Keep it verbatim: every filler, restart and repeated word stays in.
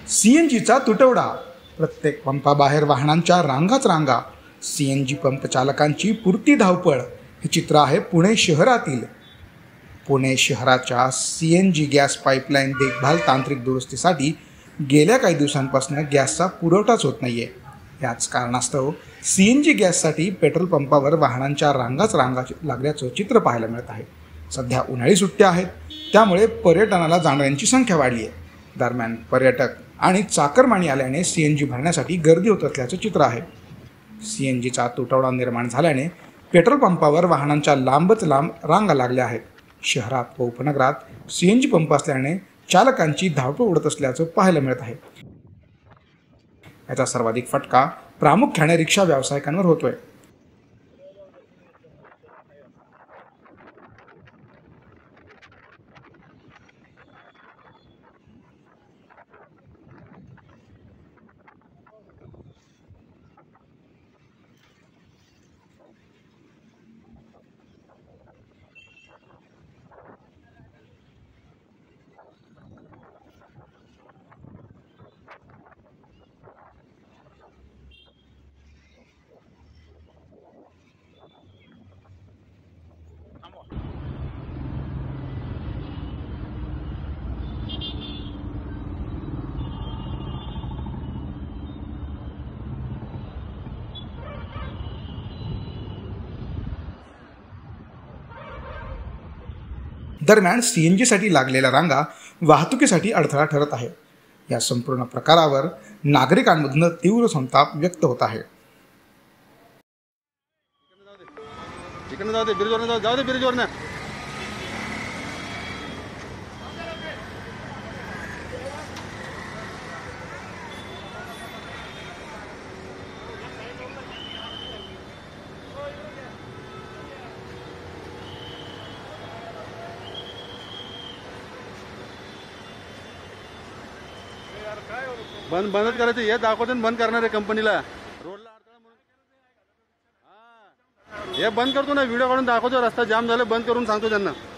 सीएनजीचा तुटवडा, प्रत्येक पंपाबाहेर वाहनांच्या रांगाच रांगा, सीएनजी पंप चालकांची पुरती धावपळ हे चित्र आहे पुणे शहरातील. पुणे शहराच्या सीएनजी गॅस पाईपलाईन देखभाल तांत्रिक दुरुस्तीसाठी गेल्या काही दिवसांपासून गॅसचा पुरवठाच होत नाहीये. याच कारणास्तव सीएनजी गॅससाठी पेट्रोल पंपावर वाहनांच्या रांगाच रांगा लागल्याचं चित्र पाहायला मिळत आहे. सध्या उन्हाळी सुट्ट्या आहेत, त्यामुळे पर्यटनाला जाणाऱ्यांची संख्या वाढली आहे. दरम्यान पर्यटक आणि चाकरमानी आल्याने सीएनजी भरण्यासाठी गर्दी होत असल्याचं चित्र आहे. सीएनजीचा तुटवडा निर्माण झाल्याने पेट्रोल पंपावर वाहनांच्या लांबच लांब रांगा लागल्या आहेत. शहरात व उपनगरात सीएनजी पंप असल्याने चालकांची धावपळ उडत असल्याचं पाहायला मिळत आहे. याचा सर्वाधिक फटका प्रामुख्याने रिक्षा व्यावसायिकांवर होतोय. दरम्यान सीएनजीसाठी लागलेल्या रांगा वाहतुकीसाठी अडथळा ठरत आहे. या संपूर्ण प्रकारावर नागरिकांमधून तीव्र संताप व्यक्त होत आहे. बंद बंदच करायचं हे दाखवते बंद करणार आहे कंपनीला. रोडला अडथळा म्हणून हे बंद करतो ना, व्हिडिओ काढून दाखवतो रस्ता जाम झाला बंद करून सांगतो त्यांना.